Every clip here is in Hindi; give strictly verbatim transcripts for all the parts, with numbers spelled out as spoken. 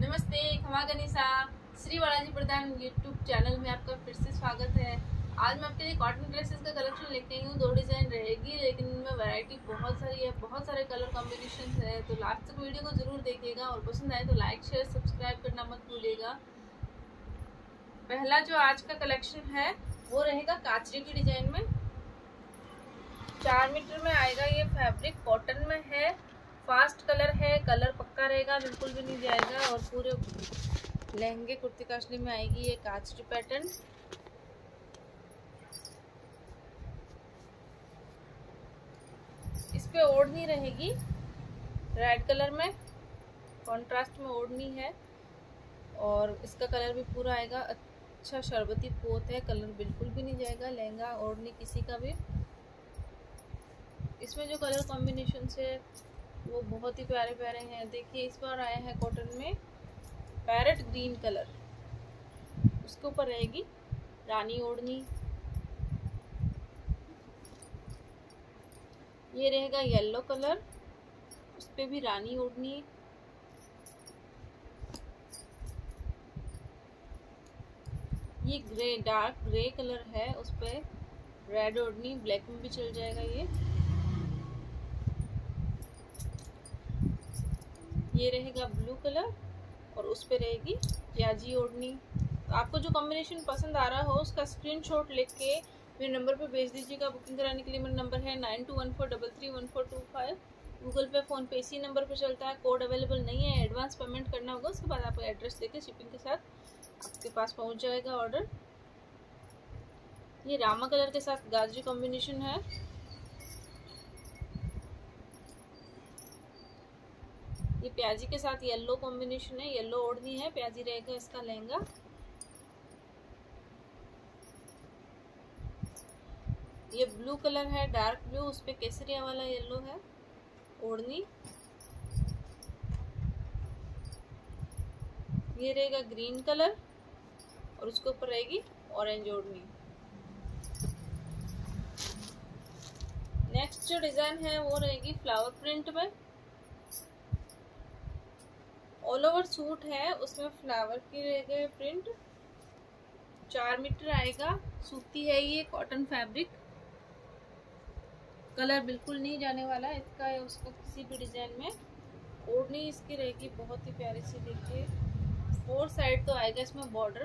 नमस्ते, खमा गनीसा श्री बालाजी प्रधान यूट्यूब चैनल में आपका फिर से स्वागत है। आज मैं आपके लिए कॉटन ड्रेसेस का कलेक्शन लेके आई हूँ। दो डिजाइन रहेगी लेकिन इनमें वैरायटी बहुत सारी है, बहुत सारे कलर कॉम्बिनेशन है। तो लास्ट तक वीडियो को जरूर देखिएगा और पसंद आए तो लाइक शेयर सब्सक्राइब करना मत भूलिएगा। पहला जो आज का कलेक्शन है वो रहेगा काचरी की डिजाइन में। चार मीटर में आएगा ये फैब्रिक, कॉटन में है, फास्ट कलर है, कलर पक्का रहेगा, बिल्कुल भी नहीं जाएगा। और पूरे लहंगे कुर्ती काशनी में आएगी ये काचरी पैटर्न। इस पे ओढ़नी रहेगी रेड कलर में, कॉन्ट्रास्ट में ओढ़नी है। और इसका कलर भी पूरा आएगा अच्छा शरबती पोत है, कलर बिल्कुल भी नहीं जाएगा। लहंगा ओढ़नी किसी का भी। इसमें जो कलर कॉम्बिनेशन है वो बहुत ही प्यारे प्यारे हैं। देखिए इस बार आया है कॉटन में पैरेट ग्रीन कलर, उसके ऊपर रहेगी रानी ओढ़नी। ये रहेगा येलो कलर, उस पे भी रानी ओढ़नी। ये ग्रे डार्क ग्रे कलर है, उस पे रेड ओढ़नी, ब्लैक में भी चल जाएगा ये। ये रहेगा ब्लू कलर और उस पे रहेगी प्याजी ओढ़नी। तो आपको जो कॉम्बिनेशन पसंद आ रहा हो उसका स्क्रीनशॉट लेके मेरे नंबर पे भेज दीजिएगा। बुकिंग कराने के लिए मेरा नंबर है nine two one four double three one four two five. Google pay PhonePe इसी नंबर पे चलता है। कोड अवेलेबल नहीं है, एडवांस पेमेंट करना होगा। उसके बाद आपको एड्रेस देके शिपिंग के साथ आपके पास पहुंच जाएगा ऑर्डर। ये रामा कलर के साथ गाजरी कॉम्बिनेशन है। ये प्याजी के साथ येलो कॉम्बिनेशन है, येलो ओढ़नी है, प्याजी रहेगा इसका लहंगा। ये ब्लू कलर है, डार्क ब्लू, उस पे केसरिया वाला येलो है ओढ़नी। ये रहेगा ग्रीन कलर और उसके ऊपर रहेगी ऑरेंज ओढ़नी। नेक्स्ट जो डिजाइन है वो रहेगी फ्लावर प्रिंट में। ऑल ओवर सूट है, उसमें फ्लावर की रहेगा प्रिंट। चार मीटर आएगा, सूती है ये, कॉटन फैब्रिक। कलर बिल्कुल नहीं जाने वाला इसका या उसका किसी भी डिजाइन में। ओढ़नी इसकी रहेगी बहुत ही प्यारी सी। देखिए फोर साइड तो आएगा इसमें बॉर्डर,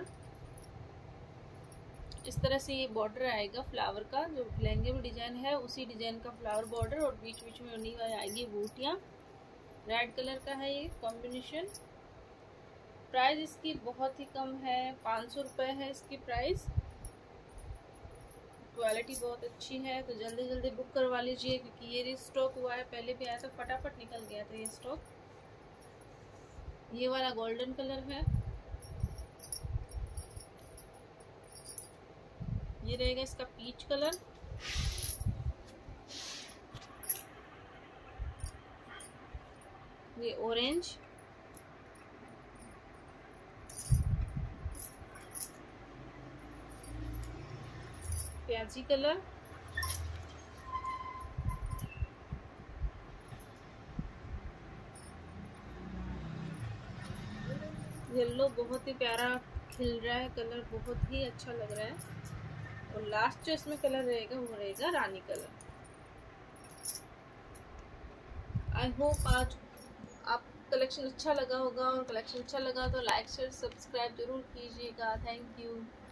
इस तरह से ये बॉर्डर आएगा फ्लावर का। जो लहंगे में डिजाइन है उसी डिजाइन का फ्लावर बॉर्डर, और बीच बीच में उन्हीं वाली आएगी बूटियां। रेड कलर का है ये कॉम्बिनेशन। प्राइस इसकी बहुत ही कम है, पाँच सौ रुपये है इसकी प्राइस। क्वालिटी बहुत अच्छी है, तो जल्दी जल्दी बुक करवा लीजिए क्योंकि ये रिस्टॉक हुआ है। पहले भी आया था, फटाफट निकल गया था ये स्टॉक। ये वाला गोल्डन कलर है, ये रहेगा इसका पीच कलर। ये ऑरेंज, प्याजी कलर, येलो बहुत ही प्यारा खिल रहा है, कलर बहुत ही अच्छा लग रहा है। और लास्ट जो इसमें कलर रहेगा वो रहेगा रानी कलर। आई होप आज आप कलेक्शन अच्छा लगा होगा, और कलेक्शन अच्छा लगा तो लाइक शेयर सब्सक्राइब जरूर कीजिएगा। Thank you.